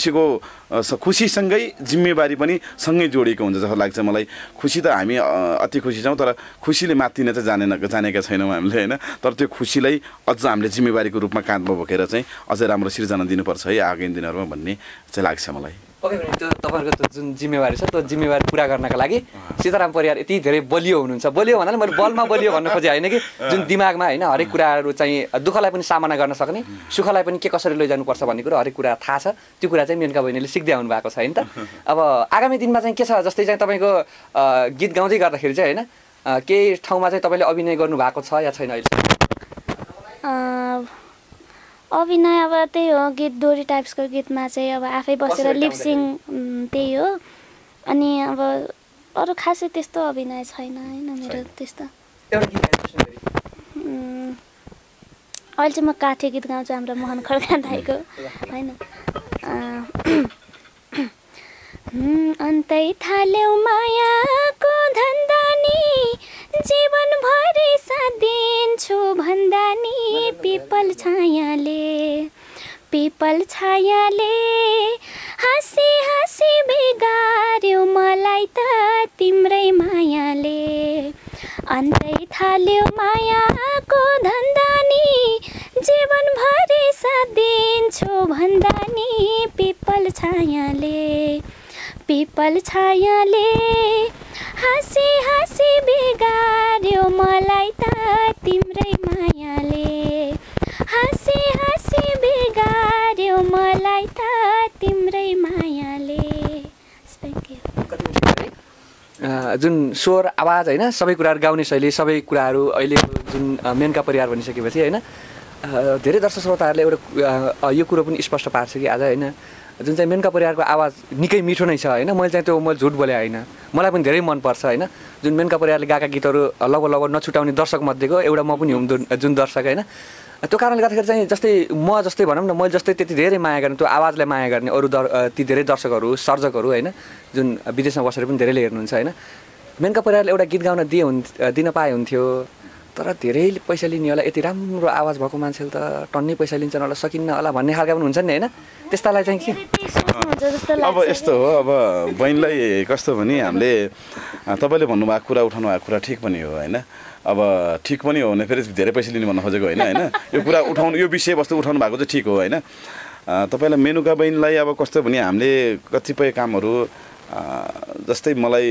खुसीसँगै जिम्मेवारी पनि सँगै जोडिएको हुन्छ जस्तो लाग्छ मलाई खुसी त हामी अति खुसी छौँ तर खुसीले मात्तिन चाहिँ जानेका छैनौँ हामीले होइन तर त्यो खुसीलाई अझ हामीले जिम्मेवारीको रूपमा काँधमा बोकेर चाहिँ अझै राम्रो सिर्जना दिनुपर्छ है आगामी दिनहरूमा भन्ने चाहिँ लाग्छ मलाई ओके भने त्यो तपाईहरुको त्यो जुन जिम्मेवारी छ त्यो जिम्मेवारी पूरा गर्नका लागि सीताराम परियार यति धेरै बलियो हुनुहुन्छ बलियो भन्नाले मैले बलमा बलियो भन्न खोजे हैन कि जुन दिमागमा हैन हरेक कुराहरु चाहिँ दुःखलाई पनि सामना गर्न सक्ने सुखलाई पनि के कसरी लैजानु पर्छ भन्ने कुरा हरेक कुरा थाहा छ त्यो कुरा चाहिँ मेनका बहिनीले सिक्दै आउनु भएको छ हैन त अब आगामी दिनमा चाहिँ के छ जस्तै चाहिँ तपाईको गीत गाउँदै गर्दाखेरि चाहिँ हैन केही ठाउँमा चाहिँ तपाईले अभिनय गर्नु भएको छ या छैन अहिले अभिनय अब त्यही हो गीत डोरी टाइप्सको गीतमा चाहिँ अब आफै बसेर लिपसिङ त्यही हो अनि अब अरु खासै त्यस्तो अभिनय छैन हैन मेरो त्यस्तो अहिले चाहिँ म काठे गीत गाउँछु हाम्रो मोहन खड्का दाइको हैन अन्तै थाल्यौ मायाको धन्दा नि जीवनभरि साथ दिन्छु भन्दा नि पिपल छायाले हाँसी हाँसी बिगार्यो मलाई त तिम्रै मायाले अन्तै थाल्यो मायाको धन्दा नि जीवनभरि साथ दिन्छु भन्दा नि पिपल छायाले हाँसी हाँसी बिगार्यो मलाई त तिम्रै मायाले हाँसी हाँसी बिगार्यो मलाई त तिम्रै मायाले जुन स्वर आवाज हैन सबै कुराहरु गाउने शैली सबै कुराहरु अहिले जुन मेनका परियार भनिसकेपछि हैन धेरै दर्शक श्रोताहरुले एउटा यो कुरो पनि स्पष्ट पार्छ कि आज हैन जुन चाहिँ मेनका परियारको आवाज निकै मिठो नै छ हैन मैले झुट बोले हैन मलाई पनि धेरै मन पर्छ हैन जुन मेनका परियारले गाएका गीतहरु लगभग नछुटाउने दर्शक मध्येको एउटा म पनि हुँ जुन दर्शक हैन त्यो कारणले गर्दाखेरि चाहिँ जस्तै म जस्तै भनौँ न मैले जस्तै त्यति धेरै माया गर्ने त्यो आवाजलाई माया गर्ने अरु ती धेरै दर्शकहरु सर्जकहरु हैन जुन विदेशमा बसेर पनि धेरैले हेर्नुहुन्छ हैन मेनका परियारले एउटा गीत गाउन दिन पाए हुन्थ्यो तर धेरै पैसा लिने होला यति राम्रो आवाज भएको मान्छेले त टन्नै पैसा लिन्छन् होला सकिन्न होला भन्ने खालका पनि हुन्छ नि होइन त्यस्तालाई चाहिँ के अब यस्तो हो अब बहिनीलाई कस्तो भने हामीले तपाईँले भन्नुभएको कुरा उठाउनु भएको कुरा ठिक पनि हो होइन अब ठिक पनि हो भने फेरि धेरै पैसा लिनु भन्न खोजेको होइन होइन यो कुरा उठाउनु यो विषयवस्तु उठाउनु भएको चाहिँ ठिक हो होइन तपाईँलाई मेनुका बहिनीलाई अब कस्तो भने हामीले कतिपय कामहरू जस्तै मलाई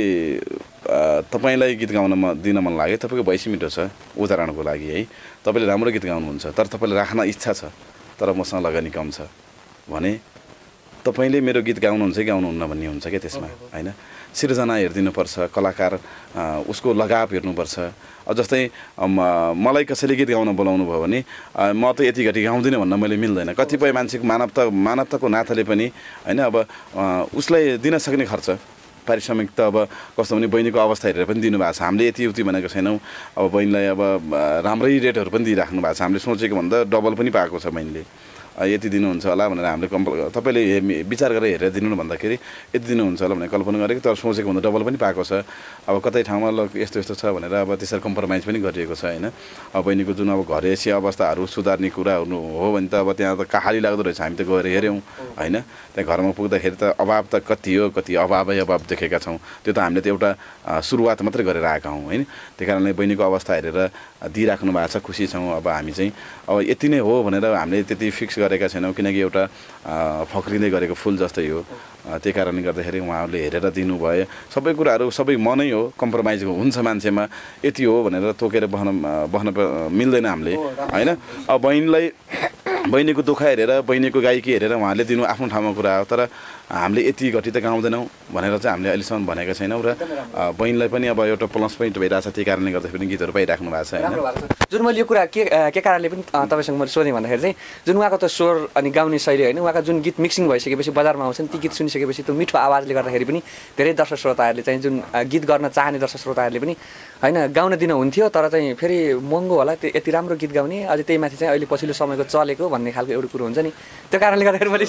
तपाईँलाई गीत गाउन दिन मन लाग्यो तपाईँको भैँसी मिठो छ उदाहरणको लागि है तपाईँले राम्रो गीत गाउनुहुन्छ तर तपाईँलाई राख्न इच्छा छ तर मसँग लगानी कम छ भने तपाईँले मेरो गीत गाउनुहुन्छ कि गाउनुहुन्न भन्ने हुन्छ क्या त्यसमा होइन सिर्जना हेरिदिनुपर्छ कलाकार उसको लगाव हेर्नुपर्छ जस्तै मलाई कसैले गीत गाउन बोलाउनु भयो भने म त यति घटी गाउँदिनँ भन्न मैले मिल्दैन कतिपय मान्छेको मानवताको नाताले पनि होइन अब उसलाई दिन सक्ने खर्च पारिश्रमिक त अब कस्तो भने बहिनीको अवस्था हेरेर पनि दिनुभएको छ हामीले यति उति भनेको छैनौँ अब बहिनीलाई अब राम्रै रेटहरू पनि दिइराख्नु भएको छ हामीले सोचेको भन्दा डबल पनि पाएको छ बहिनीले यति दिनुहुन्छ होला भनेर हामीले तपाईँले विचार गरेर हेरेर दिनु भन्दाखेरि यति दिनुहुन्छ होला भनेर कल्पना गरेको तर सोचेको भन्दा डबल पनि पाएको छ अब कतै ठाउँमा यस्तो यस्तो छ भनेर अब त्यसरी कम्प्रोमाइज पनि गरिएको छ होइन अब बहिनीको जुन अब घरेसी अवस्थाहरू सुधार्ने कुराहरू हो भने त अब त्यहाँ त कहाली लाग्दो रहेछ हामी त गएर हेऱ्यौँ होइन त्यहाँ घरमा पुग्दाखेरि त अभाव त कति हो कति अभावै अभाव देखेका छौँ त्यो त हामीले त एउटा सुरुवात मात्रै गरेर आएका हौँ होइन त्यही कारणले बहिनीको अवस्था हेरेर दिइराख्नु भएको छ खुसी छौँ अब हामी चाहिँ अब यति नै हो भनेर हामीले त्यति फिक्स गरेका छैनौँ किनकि एउटा फक्रिँदै गरेको फुल जस्तै हो त्यही कारणले गर्दाखेरि उहाँहरूले हेरेर दिनुभयो सबै कुराहरू सबै मनै हो कम्प्रोमाइज हुन्छ मान्छेमा यति हो भनेर तोकेर बस्न मिल्दैन हामीले होइन अब बहिनीको दुःख हेरेर बहिनीको गायकी हेरेर उहाँहरूले दिनु आफ्नो ठाउँमा कुरा हो तर हामीले यति घटी त गाउँदैनौँ भनेर चाहिँ हामीले अहिलेसम्म भनेका छैनौँ र बहिनीलाई पनि अब एउटा प्लस पोइन्ट भइरहेछ त्यही कारणले गर्दाखेरि गीतहरू पाइराख्नु भएको छ होइन जुन मैले यो कुरा के कारणले पनि तपाईँसँग मैले सोधेँ भन्दाखेरि चाहिँ जुन उहाँको त स्वर अनि गाउने शैली होइन उहाँको जुन गीत मिक्सिङ भइसकेपछि बजारमा आउँछन् ती गीत सुनिसकेपछि त्यो मिठो आवाजले गर्दाखेरि पनि धेरै दर्शक श्रोताहरूले चाहिँ जुन गीत गर्न चाहने दर्शक श्रोताहरूले पनि होइन गाउन दिन हुन्थ्यो तर चाहिँ फेरि महँगो होला त्यो यति राम्रो गीत गाउने अझै त्यही माथि चाहिँ अहिले पछिल्लो समयको चलेको भन्ने खालको एउटा कुरो हुन्छ नि त्यो कारणले गर्दाखेरि मैले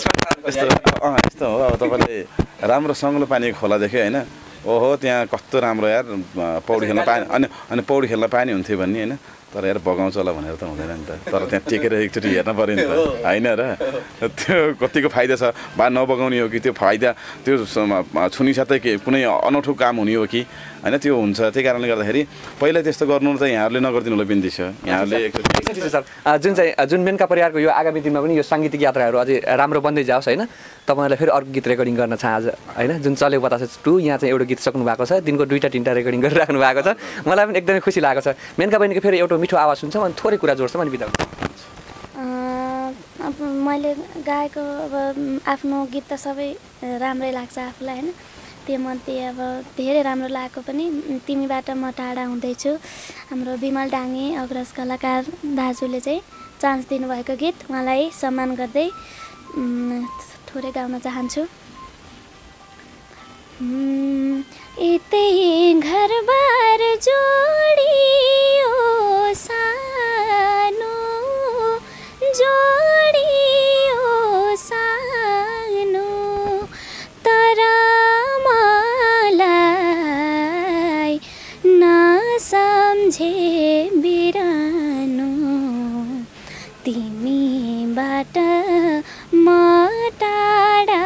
यस्तो हो अब तपाईँले राम्रो सङ्लो पानीको खोला देख्यो होइन ओहो त्यहाँ कस्तो राम्रो यार पौडी खेल्न पानी अनि पौडी खेल्न पानी हुन्थ्यो भन्ने होइन तर यार बगाउँछ होला भनेर त हुँदैन नि त तर त्यहाँ टेकेर एकचोटि हेर्न पऱ्यो नि त होइन र त्यो कतिको फाइदा छ बा नबगाउने हो कि त्यो फाइदा त्यो छुनी साथै के कुनै अनौठो काम हुने हो कि होइन त्यो हुन्छ त्यही कारणले गर्दाखेरि पहिला त्यस्तो गर्नु त यहाँहरूले नगरिदिनु होला बिन्ती छ यहाँहरूले जुन मेनुका परिवारको यो आगामी दिनमा पनि यो साङ्गीतिक यात्राहरू अझै राम्रो बन्दै जाओस् होइन तपाईँलाई फेरि अर्को गीत रेकर्डिङ गर्न चाहन्छ होइन जुन चल्यो बतासा 2 यहाँ चाहिँ एउटा गीत सक्नु भएको छ दिनको 2-3 रेकर्डिङ गरिराख्नु भएको छ मलाई पनि एकदमै खुसी लागेको छ मेनुका बहिनीको फेरि एउटा मिठो आवाज सुन्छौँ अनि थोरै कुरा जोड्छौँ अनि बिदा अब मैले गाएको अब आफ्नो गीत त सबै राम्रै लाग्छ आफूलाई होइन त्योमध्ये अब धेरै राम्रो लागेको पनि तिमीबाट म टाढा हुँदैछु हाम्रो विमल डाङ्गे अग्रज कलाकार दाजुले चाहिँ चान्स दिनुभएको गीत उहाँलाई सम्मान गर्दै थोरै गाउन चाहन्छु यतै घरबार जोडियो सानो जोडियो सानो तर मलाई नसम्झे बिरानो तिमीबाट म टाढा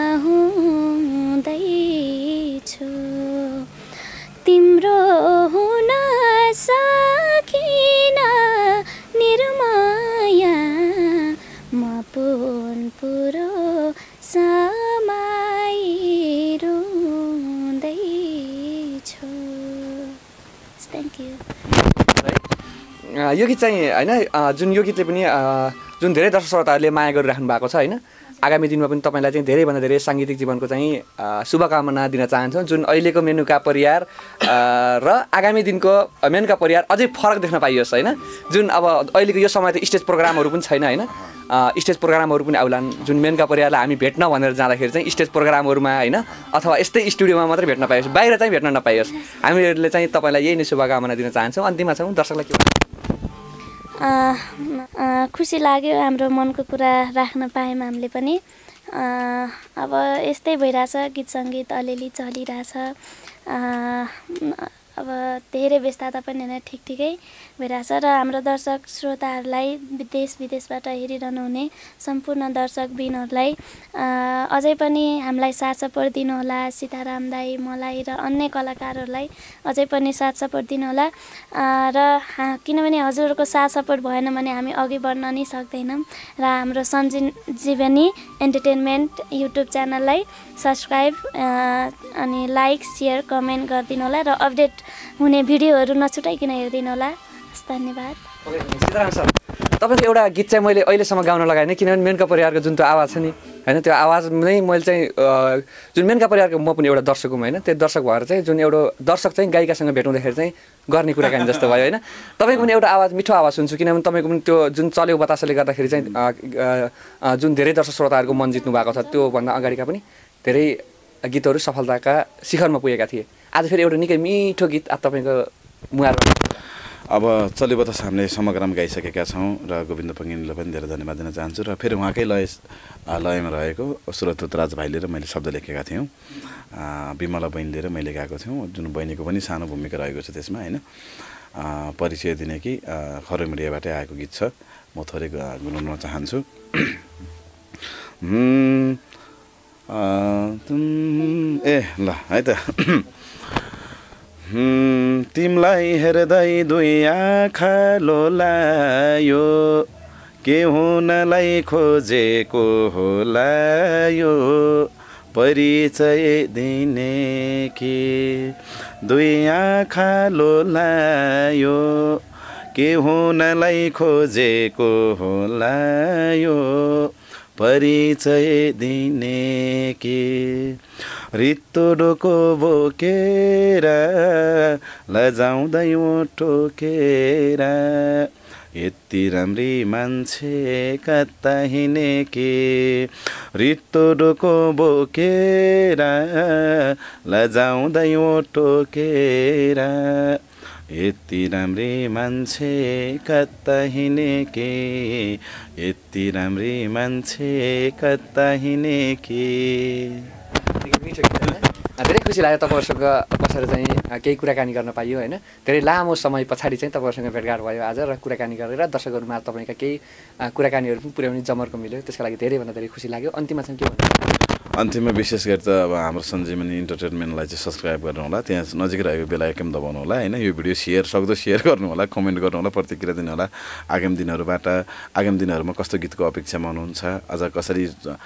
हुँदैछु तिम्रो हुन सकिन निर्माया म पुरो समय रुँदैछु थ्याङ्क यू यो गीत चाहिँ होइन जुन यो गीतले पनि जुन धेरै दर्शक श्रोताहरूले माया गरिराख्नु भएको छ होइन आगामी दिनमा पनि तपाईँलाई चाहिँ धेरैभन्दा धेरै साङ्गीतिक जीवनको चाहिँ शुभकामना दिन चाहन्छौँ जुन अहिलेको मेनुका परियार र आगामी दिनको मेनुका परियार अझै फरक देख्न पाइयोस् होइन जुन अब अहिलेको यो समय त स्टेज प्रोग्रामहरू पनि छैन होइन स्टेज प्रोग्रामहरू पनि आउलान् जुन मेनुका परियारलाई हामी भेट्न भनेर जाँदाखेरि चाहिँ स्टेज प्रोग्रामहरूमा होइन अथवा यस्तै स्टुडियोमा मात्रै भेट्न पाइयोस् बाहिर चाहिँ भेट्न नपाइयोस् हामीहरूले चाहिँ तपाईँलाई यही नै शुभकामना दिन चाहन्छौँ अन्तिममा छौँ दर्शकलाई के खुसी लाग्यो हाम्रो मनको कुरा राख्न पायौँ हामीले पनि अब यस्तै भइरहेछ गीत सङ्गीत अलिअलि चलिरहेछ अब धेरै व्यस्तता पनि होइन ठिकै भइरहेछ र हाम्रो दर्शक श्रोताहरूलाई देश विदेशबाट हेरिरहनु हुने सम्पूर्ण दर्शकबिनहरूलाई अझै पनि हामीलाई साथ सपोर्ट दिनुहोला। सीताराम दाई, मलाई र अन्य कलाकारहरूलाई अझै पनि साथ सपोर्ट दिनुहोला र किनभने हजुरहरूको साथ सपोर्ट भएन भने हामी अघि बढ्न नै सक्दैनौँ र हाम्रो सञ्जीवनी इन्टरटेनमेन्ट युट्युब च्यानललाई सब्सक्राइब अनि लाइक सेयर कमेन्ट गरिदिनु होला र अपडेट हुने भिडियोहरू नछुटाइकन हेरिदिनु होला। धन्यवाद। सीताराम सर, तपाईँको एउटा गीत चाहिँ मैले अहिलेसम्म गाउन लगाएन, किनभने मेनुका परियारको जुन त्यो आवाज छ नि होइन, त्यो आवाज नै मैले चाहिँ जुन मेनुका परियारको म पनि एउटा दर्शक हुँ होइन, त्यो दर्शक भएर चाहिँ जुन एउटा दर्शक चाहिँ गायिकासँग भेटाउँदाखेरि चाहिँ गर्ने कुराकानी जस्तो भयो होइन। तपाईँको पनि एउटा आवाज मिठो आवाज सुन्छु, किनभने तपाईँको पनि त्यो जुन चल्यो बतासाले गर्दाखेरि चाहिँ जुन धेरै दर्शक श्रोताहरूको मन जित्नु भएको छ, त्योभन्दा अगाडिका पनि धेरै गीतहरू सफलताका शिखरमा पुगेका थिए। आज फेरि एउटा निकै मिठो गीत तपाईँको मुहारमा। अब चल्यो बतासा हामीले समग्रमा गाइसकेका छौँ र गोविन्द पङ्गिनीलाई पनि धेरै धन्यवाद दिन चाहन्छु र फेरि उहाँकै लयमा रहेको सुरत राज भाइले र मैले शब्द लेखेका थियौँ। विमला बहिनीले र मैले गाएको थियौँ, जुन बहिनीको पनि सानो भूमिका रहेको छ त्यसमा होइन। परिचय दिने कि खरो मिडियाबाटै आएको गीत छ, म थोरै गुनगुनाउन चाहन्छु। ए ल है त। तिमलाई हेर्दै दुई आँखा लोलायो, के हुनलाई खोजेको होला यो, परिचय दिने कि दुई आँखा लोलायो, के हुनलाई खोजेको होला यो, परिचय दिने कि रित्तो डोको बोकेर लजाउँदै टोकेर, यति राम्री मान्छे कता हिँडे के, रित्तो डोको बोकेर लजाउँदै टोकेर, यति राम्री मान्छे कता हिँडे के, यति राम्री मान्छे कता हिँडे के। धेरै खुसी लाग्यो तपाईँहरूसँग बसेर चाहिँ केही कुराकानी गर्न पाइयो होइन। धेरै लामो समय पछाडि चाहिँ तपाईँहरूसँग भेटघाट भयो आज र कुराकानी गरेर दर्शकहरूमा तपाईँका केही कुराकानीहरू पनि पुर्याउने जमर्को मिल्यो, त्यसका लागि धेरैभन्दा धेरै खुसी लाग्यो। अन्तिममा चाहिँ के भन्नु? अन्तिममा विशेष गरी त अब हाम्रो सञ्जीवनी इन्टरटेनमेन्टलाई चाहिँ सब्सक्राइब गर्नु होला, त्यहाँ नजिक रहेको बेल आइकन दबाउनु होला होइन। यो भिडियो सक्दो सेयर गर्नु होला, कमेन्ट गर्नु होला, प्रतिक्रिया दिनु होला। आगामी दिनहरूमा कस्तो गीतको अपेक्षामा हुनुहुन्छ, अझ कसरी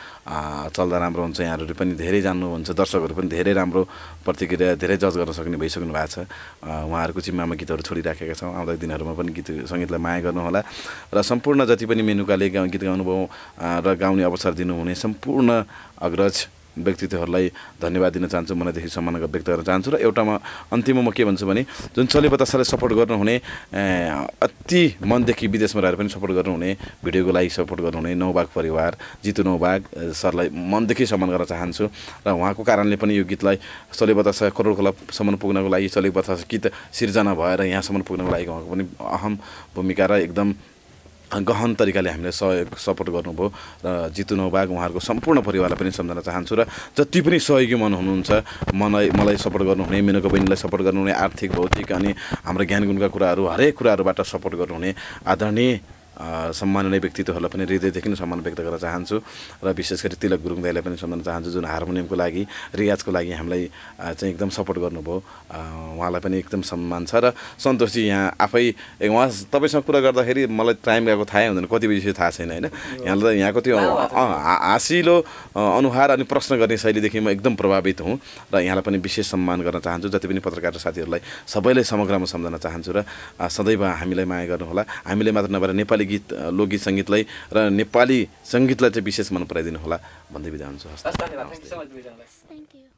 चल्दा राम्रो हुन्छ, यहाँहरू पनि धेरै जान्नुहुन्छ, दर्शकहरू पनि धेरै राम्रो प्रतिक्रिया धेरै जज गर्न सक्ने भइसक्नु भएको छ। उहाँहरूको जिम्मामा गीतहरू छोडिराखेका छौँ, आउँदा दिनहरूमा पनि गीत सङ्गीतलाई माया गर्नुहोला र सम्पूर्ण जति पनि मेनुकाले गीत गाउनुभयो र गाउने अवसर दिनुहुने सम्पूर्ण अग्रज व्यक्तित्वहरूलाई धन्यवाद दिन चाहन्छु, मनैदेखि सम्मान व्यक्त गर्न चाहन्छु। र एउटामा अन्तिममा म के भन्छु भने जुन चल्यो बतासालाई सपोर्ट गर्नुहुने, अति मनदेखि विदेशमा रहेर पनि सपोर्ट गर्नुहुने, भिडियोको लागि सपोर्ट गर्नुहुने नौबाग परिवार जितु नौबाग सरलाई मनदेखि सम्मान गर्न चाहन्छु र उहाँको कारणले पनि यो गीतलाई चल्यो बतासा करोडसम्म पुग्नको लागि, चल्यो बतासा गीत सिर्जना भएर यहाँसम्म पुग्नको लागि उहाँको पनि अहम भूमिका र एकदम गहन तरिकाले हामीले सपोर्ट गर्नुभयो र जितु नौबाग उहाँहरूको सम्पूर्ण परिवारलाई पनि सम्झन चाहन्छु र जति पनि सहयोगी मन हुनुहुन्छ, मलाई सपोर्ट गर्नुहुने, मेनुका बहिनीलाई सपोर्ट गर्नुहुने, आर्थिक भौतिक अनि हाम्रो ज्ञान गुणका कुराहरू हरेक कुराहरूबाट सपोर्ट गर्नुहुने आदरणीय सम्माननीय व्यक्तित्वहरूलाई पनि हृदयदेखि नै सम्मान व्यक्त गर्न चाहन्छु र विशेष गरी तिलक गुरुङ दाइलाई पनि सम्झन चाहन्छु, जुन हार्मोनियमको लागि रियाजको लागि हामीलाई चाहिँ एकदम सपोर्ट गर्नुभयो। उहाँलाई पनि एकदम सम्मान छ र सन्तोषजी यहाँ आफै तपाईँसँग कुरा गर्दाखेरि मलाई टाइम गएको थाहै हुँदैन, कति बजी थाहा छैन होइन। यहाँको त्यो हाँसिलो अनुहार अनि प्रश्न गर्ने शैलीदेखि म एकदम प्रभावित हुँ र यहाँलाई पनि विशेष सम्मान गर्न चाहन्छु। जति पनि पत्रकार साथीहरूलाई सबैलाई समग्रमा सम्झन चाहन्छु र सदैव हामीलाई माया गर्नुहोला। हामीले मात्र नभएर नेपाली गीत, लोकगीत सङ्गीतलाई र नेपाली सङ्गीतलाई चाहिँ विशेष मन पराइदिनु होला भन्दै बिदा हुन्छु। धन्यवाद।